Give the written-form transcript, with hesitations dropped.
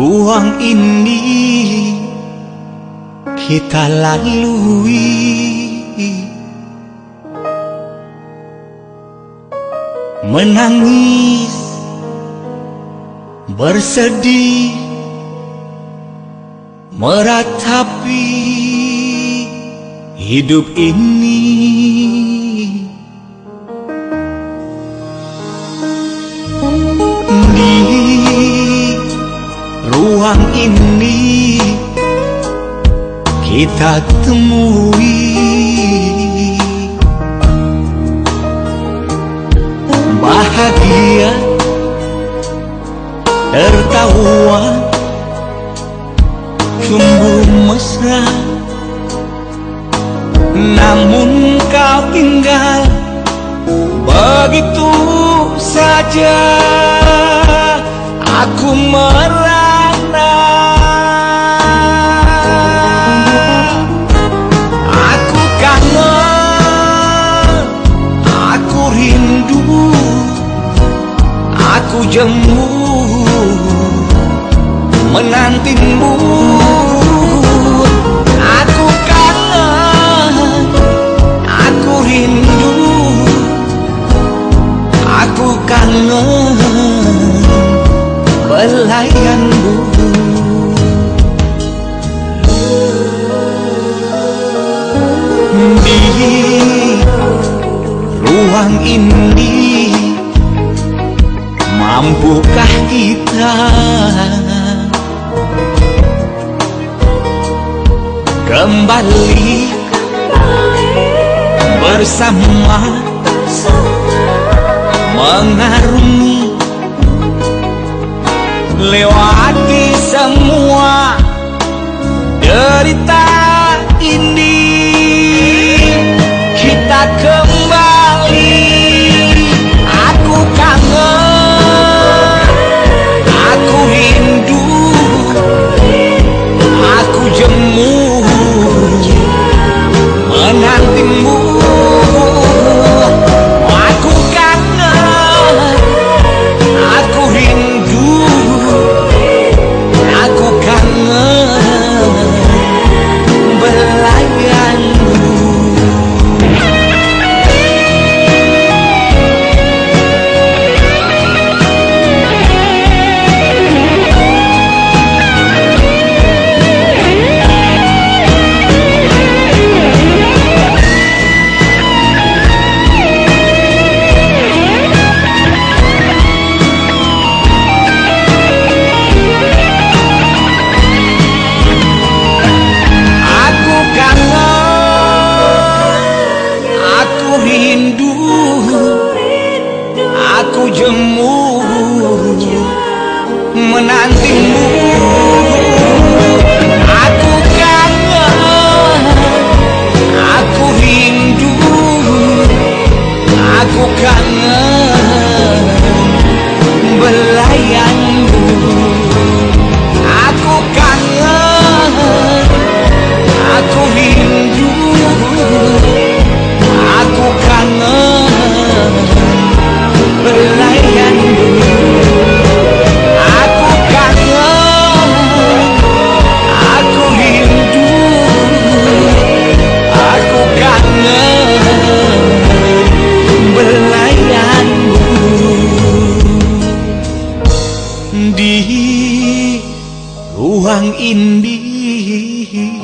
ruang ini kita lalui, menangis, bersedih, meratapi hidup ini. Di ruang ini kita temui bahagia, tertawa, tumbuh mesra. Namun kau tinggal begitu saja, aku merana, aku kangen, aku rindu, aku jemu menantimu. Aku kangen, aku rindu, aku kangen belayanmu. Di ruang ini mampukah kita kembali bersama, mengarungi, lewati semua derita ini. Kita kembali, aku kangen, aku rindu, aku jemu menantimu. Aku kangen, aku rindu, aku kangen belayanmu. Aku jemu menantimu. Aku kangen, aku rindu, aku kangen belayanmu. Aku kangen, aku rindu, aku kangen belayanmu. Aku kangen, aku rindu, aku kangen belayanmu. Di ruang ini